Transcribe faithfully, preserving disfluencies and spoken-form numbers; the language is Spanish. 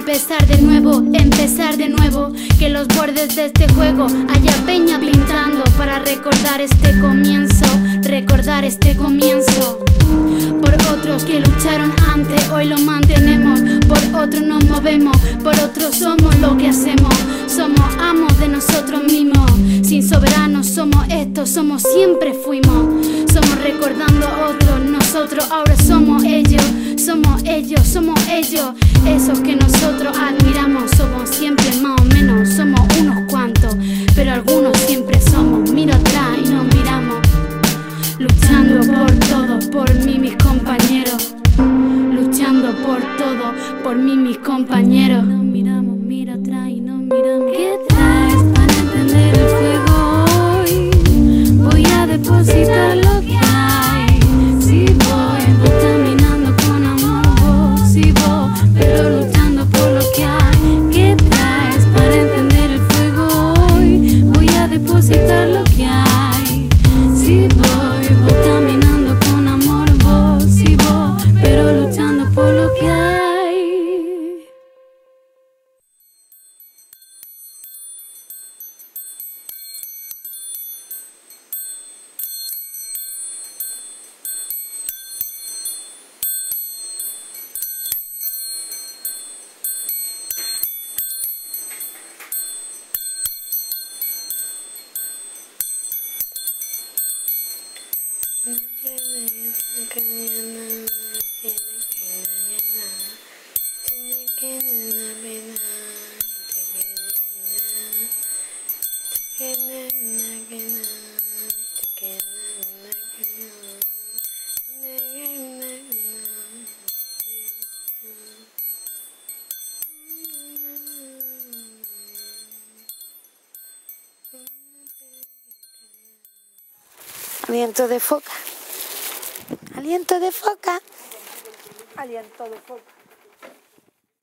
empezar de nuevo, empezar de nuevo. Que los bordes de este juego haya peña pintando para recordar este comienzo, recordar este comienzo. Por otros que lucharon antes, hoy lo mantenemos. Por otros nos movemos, por otros somos lo que hacemos. Somos amos de nosotros mismos. Sin soberanos somos esto, somos siempre fuimos. Somos recordando a otros, nosotros ahora somos ellos. Somos ellos, somos ellos. Esos que nosotros admiramos, somos siempre más o menos. Somos unos cuantos, pero algunos siempre somos. Miro atrás y nos miramos. Luchando por todo, por mí mis compañeros. Luchando por todo, por mí mis compañeros. Nos miramos, miro atrás y nos miramos. ¿Qué traes para encender el fuego hoy? Voy a depositar lo que hay. Si voy, voy caminando con amor, vos, si voy, pero luchando por lo que hay. ¿Qué traes para encender el fuego hoy? Voy a depositar lo que hay. Si voy, voy caminando con amor, vos, si voy, pero luchando por lo que hay. Aliento de foca. Aliento de foca. Aliento de foca.